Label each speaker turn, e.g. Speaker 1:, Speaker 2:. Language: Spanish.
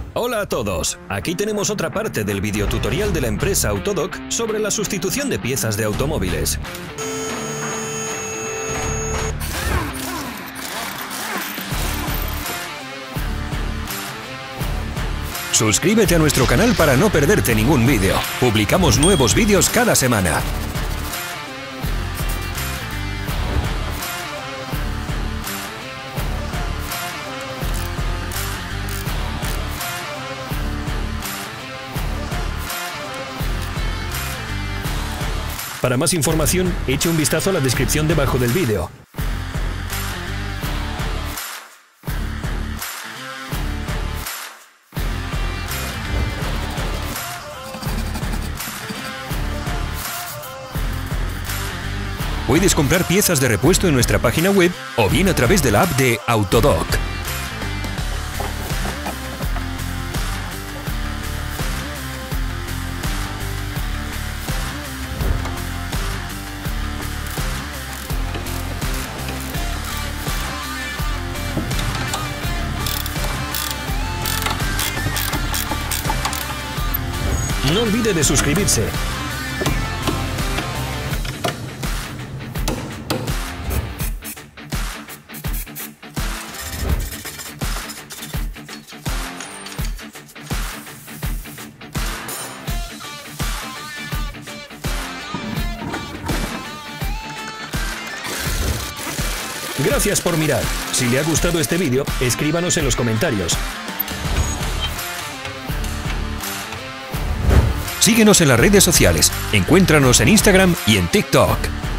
Speaker 1: Hola a todos, aquí tenemos otra parte del videotutorial de la empresa Autodoc sobre la sustitución de piezas de automóviles. Suscríbete a nuestro canal para no perderte ningún vídeo. Publicamos nuevos vídeos cada semana. Para más información, eche un vistazo a la descripción debajo del vídeo. Puedes comprar piezas de repuesto en nuestra página web o bien a través de la app de Autodoc. No olvide de suscribirse. Gracias por mirar. Si le ha gustado este vídeo, escríbanos en los comentarios. Síguenos en las redes sociales. Encuéntranos en Instagram y en TikTok.